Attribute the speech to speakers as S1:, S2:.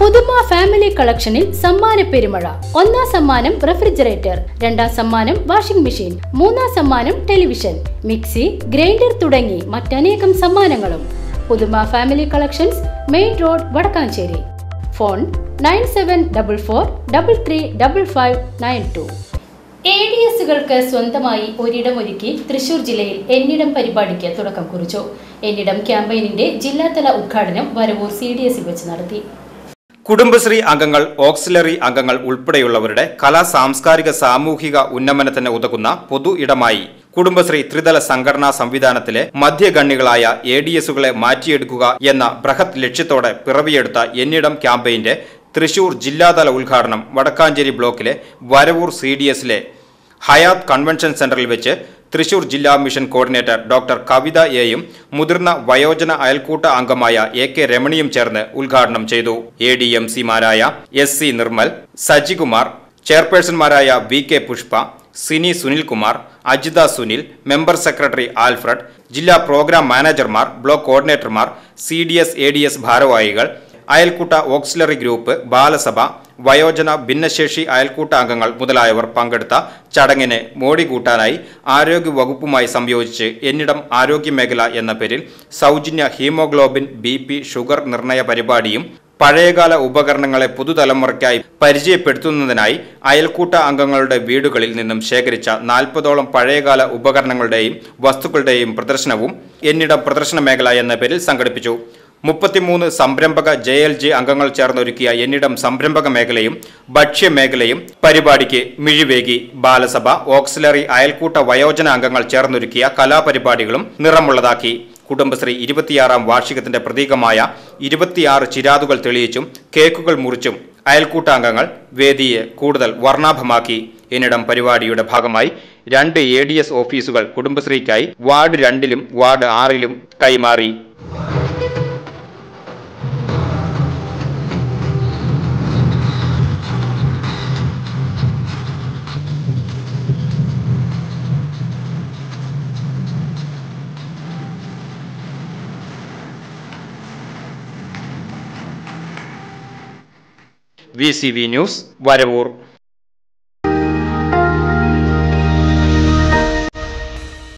S1: പുതുമ ഫാമിലി കളക്ഷനിൽ സമ്മാന പെരുമഴ. ഒന്നാം സമ്മാനം റെഫ്രിജറേറ്റർ, രണ്ടാം സമ്മാനം വാഷിംഗ് മെഷീൻ, മൂന്നാം സമ്മാനം ടെലിവിഷൻ, മിക്സി, ഗ്രൈൻഡർ തുടങ്ങി മറ്റനേകം സമ്മാനങ്ങളും. Puthuma family collections, main road, Vadakkanchery. Phone 9744335592. ADSകൾക്ക് സ്വന്തമായി ഒരിടമൊരുക്കി തൃശൂർ ജില്ലയിൽ എന്നിടം പരിപാടിക്ക് തുടക്കം കുറിച്ചു. എന്നിടം ക്യാമ്പയിനിന്റെ ജില്ലാതല ഉദ്ഘാടനം വരവൂർ CDSൽ വെച്ച് നടത്തി.
S2: കുടുംബശ്രീ അംഗങ്ങൾ, ഓക്സിലറി അംഗങ്ങൾ ഉൾപ്പെടെയുള്ളവരുടെ കലാ സാംസ്കാരിക സാമൂഹിക ഉന്നമനത്തിന് ഉതകുന്ന പൊതു ഇടമായി കുടുംബശ്രീ ത്രിതല സംഘടനാ സംവിധാനത്തിലെ മധ്യഗണ്ണികളായ ADSകളെ മാറ്റിയെടുക്കുക എന്ന ബൃഹത് ലക്ഷ്യത്തോടെ പിറവിയെടുത്ത എന്നിടം ക്യാമ്പയിന്റെ തൃശൂർ ജില്ലാതല ഉദ്ഘാടനം വടക്കാഞ്ചേരി ബ്ലോക്കിലെ വരവൂർ CDSലെ ഹയാത്ത് കൺവെൻഷൻ സെന്ററിൽ വെച്ച് തൃശൂർ ജില്ലാ മിഷൻ കോർഡിനേറ്റർ ഡോക്ടർ കവിത എയും മുതിർന്ന വയോജന അയൽക്കൂട്ട അംഗമായ AK രമണിയും ചേർന്ന് ഉദ്ഘാടനം ചെയ്തു. ADMCമാരായ SC നിർമ്മൽ, സജികുമാർ, ചെയർപേഴ്സൺമാരായ VK Pushpa, Sini Sunilkumar, Ajitha Sunil, member secretary Alfred, ജില്ലാ പ്രോഗ്രാം മാനേജർമാർ, ബ്ലോക്ക് കോർഡിനേറ്റർമാർ, CDS ADS ഭാരവാഹികൾ, അയൽക്കൂട്ട ഓക്സിലറി ഗ്രൂപ്പ്, ബാലസഭ, വയോജന ഭിന്നശേഷി അയൽക്കൂട്ട അംഗങ്ങൾ മുതലായവർ പങ്കെടുത്ത ചടങ്ങിന് മോടി കൂട്ടാനായി ആരോഗ്യ വകുപ്പുമായി സംയോജിച്ച് എന്നിടം ആരോഗ്യമേഖല എന്ന പേരിൽ സൗജന്യ ഹീമോഗ്ലോബിൻ, BP, ഷുഗർ നിർണയ പരിപാടിയും പഴയകാല ഉപകരണങ്ങളെ പുതുതലമുറയ്ക്കായി പരിചയപ്പെടുത്തുന്നതിനായി അയൽക്കൂട്ട അംഗങ്ങളുടെ വീടുകളിൽ നിന്നും ശേഖരിച്ച 40ഓളം പഴയകാല ഉപകരണങ്ങളുടെയും വസ്തുക്കളുടെയും പ്രദർശനവും എന്നിടം പ്രദർശന മേഖല എന്ന പേരിൽ സംഘടിപ്പിച്ചു. 33 സംരംഭക JLG അംഗങ്ങൾ ചേർന്നൊരുക്കിയ എന്നിടം സംരംഭക മേഖലയും ഭക്ഷ്യമേഖലയും പരിപാടിക്ക് മിഴിവേകി. ബാലസഭ, ഓക്സിലറി, അയൽക്കൂട്ട വയോജന അംഗങ്ങൾ ചേർന്നൊരുക്കിയ കലാപരിപാടികളും നിറമുള്ളതാക്കി. കുടുംബശ്രീ 26ാം വാർഷികത്തിന്റെ പ്രതീകമായ 26 ചിരാതുകൾ തെളിയിച്ചും കേക്കുകൾ മുറിച്ചും അയൽക്കൂട്ടാംഗങ്ങൾ വേദിയെ കൂടുതൽ വർണ്ണാഭമാക്കി. എന്നിടം പരിപാടിയുടെ ഭാഗമായി 2 ADS ഓഫീസുകൾ കുടുംബശ്രീക്കായി വാർഡ് 2ലും വാർഡ് 6ലും കൈമാറി. VCV news, Varavoor.